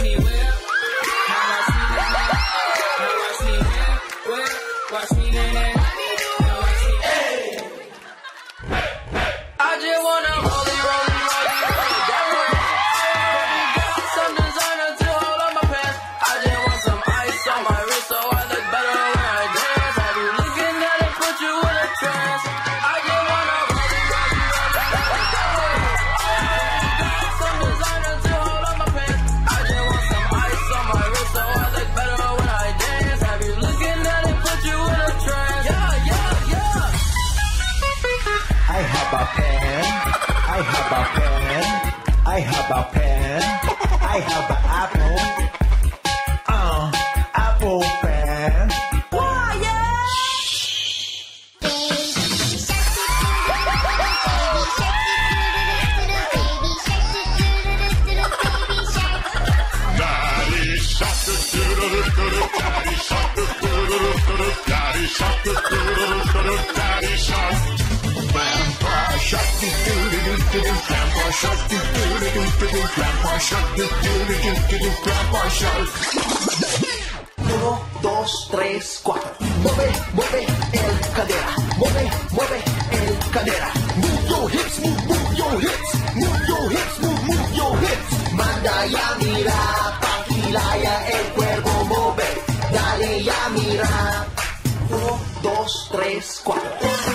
me whip. Now watch me get it. Now watch me whip. Watch me get it. Now watch me. Hey. I just wanna roll it, roll it, roll it, roll it that way. Some designer to hold on my pants. I just want some ice on my wrist so I look better when I dance. Have you looking at it, put you in a trance. I just wanna roll it, roll it, roll it that way. Some designer to hold on my pants. I just want some ice on my wrist so I look better when I dance. Have you looking at it, put you in a trance. Yeah, yeah, yeah. I have a pen, I have a pen, I have a pen, I have an apple, apple pen. Oh, yeah. Daddy shark, daddy shark, daddy shark, daddy shark. Grandpa shark, grandpa shark, grandpa shark, grandpa shark. 1, 2, 3, 4. Mueve, mueve el cadera. Mueve, mueve el cadera. Move your hips, move your hips. Move your hips, move your hips. Manda ya mira, Pakilaya el cuerpo mover. Dale ya mira. 1, 2, 3, 4.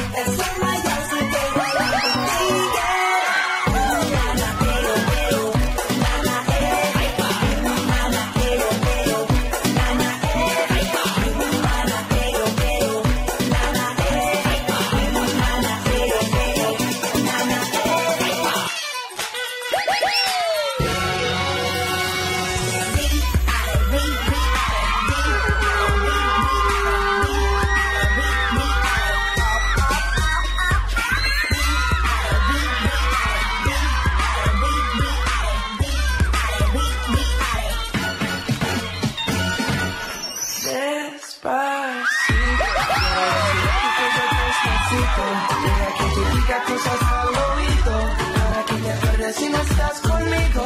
Deja que te diga cosas al oído para que te acuerdes si no estás conmigo.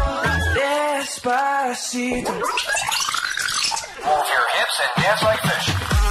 Despacito. Move your hips and dance like fish.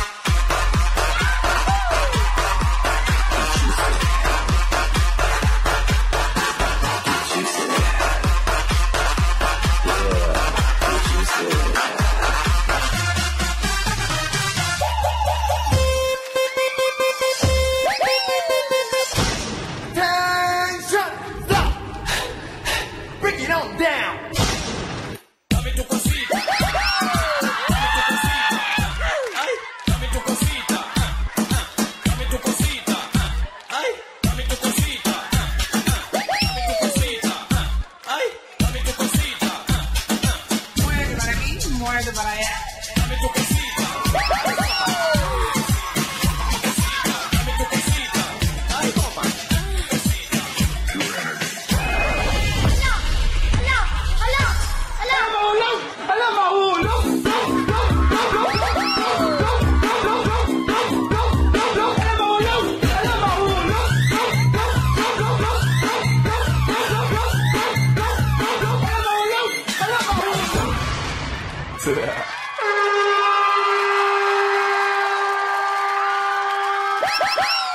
Break it on down. Dame tu cosita. Ay, dame tu cosita. Dame tu cosita. Ay, dame tu cosita. Dame tu cosita. Ay, dame tu cosita. Muerde para aquí, muerde para allá. Dame tu cosita. Dame tu cosita. Ay, copa. Yeah.